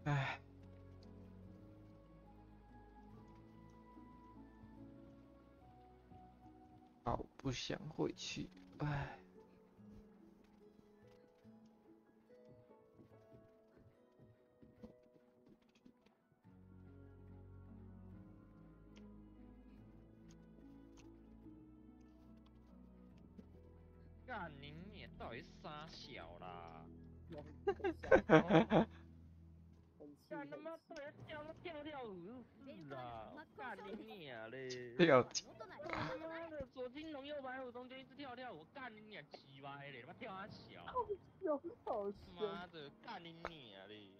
唉，好不想回去，唉。 干你到底是啥小啦？干他妈到底跳舞是啊！干你娘嘞！ 跳他妈的左青龙右白虎中间一直跳舞，干你娘鸡歪嘞！他妈跳他小， 好妈的干你娘嘞！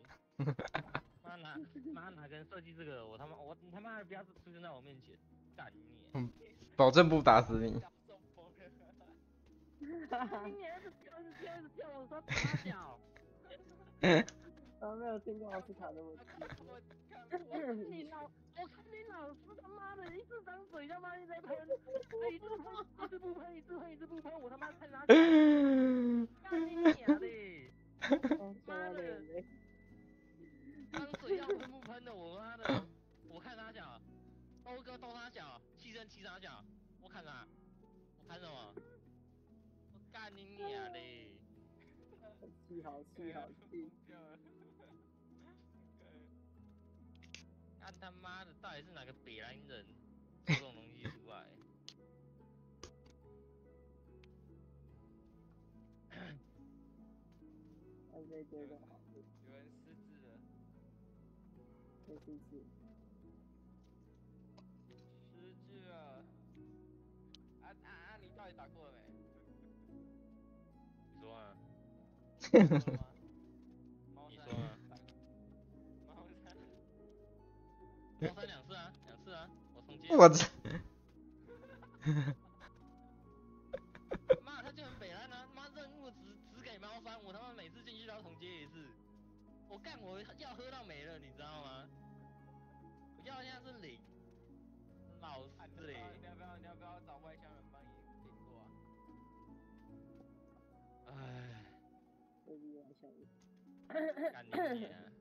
妈哪个人设计这个？我他妈的不要出现在我面前，干你娘！ 保证不打死你。 干你娘！一直跳，我说打他小。 我没有听过奥斯卡那么低。 我看你老师他妈的一直张嘴他妈一直在喷，一直不喷，我他妈看他干你娘的！妈的，张嘴要喷不喷的，我妈的，我看他小，兜哥兜他小，气他小，我看他，我看什么？我干你娘的！ 好气！ 干他妈的，到底是哪个北兰人做这种东西出来？ 觉得好。 有人失智了。 没失智。 失智了。你到底打过了没？你说啊？你说吗？你说啊？猫山2次啊，我重接。 我操！ 妈，他就很北烂啊！妈，任务只给猫山，我他妈每次进去都要重接一次。我要喝到没了，你知道吗？我要现在是0。老师嘞！你要不要找外乡人帮你顶过啊？唉。干你娘！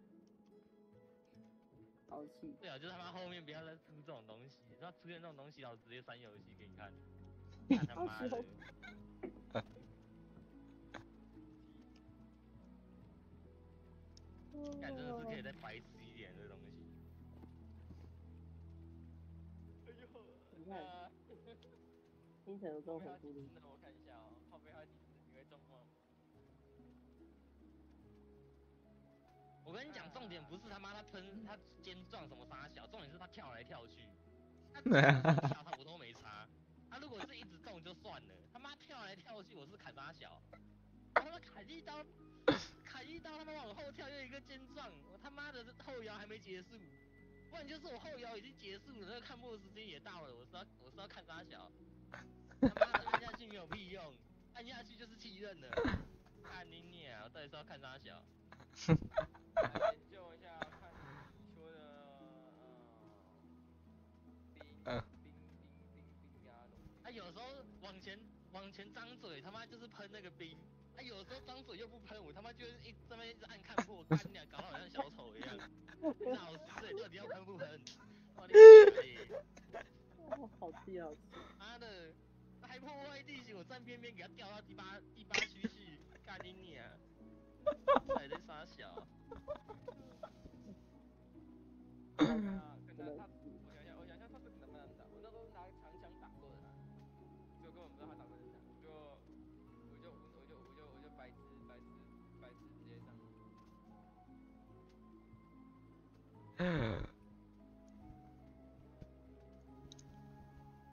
好气！ 对啊，就是他妈后面不要再出这种东西，他出现这种东西，我直接删游戏给你看。看他妈的！干真的是可以再白痴一点这东西。哎呦！ 你看，清晨有这种很孤独。 我看一下哦，靠背号几次你会中吗？我跟你讲，重点不是他妈他肩撞什么杀小，重点是他跳来跳去。他跳我都没差。他如果是一直动就算了，他妈跳来跳去，我是砍杀小。我他妈砍一刀，他妈往后跳又一个肩撞，我他妈的后摇还没结束，不然就是我后摇已经结束了，那个看播的时间也到了，我是要看杀小。他妈的按下去没有屁用，按下去就是气刃了。看你娘，我到底是要看杀小。来研究一下，看你说的冰压龙。他有时候往前张嘴，他妈就是喷那个冰。他有时候张嘴又不喷，我他妈就是这边一直按看破，干你俩搞得好像小丑一样。老师到底要喷不喷？好气！ 妈的，还破坏地形，我站边边给他掉到第八区去，干你娘！还在傻小。我想想他这个能不能打？我那时候拿长枪打过的他，就根本不知道他打过人家，我就白痴直接上。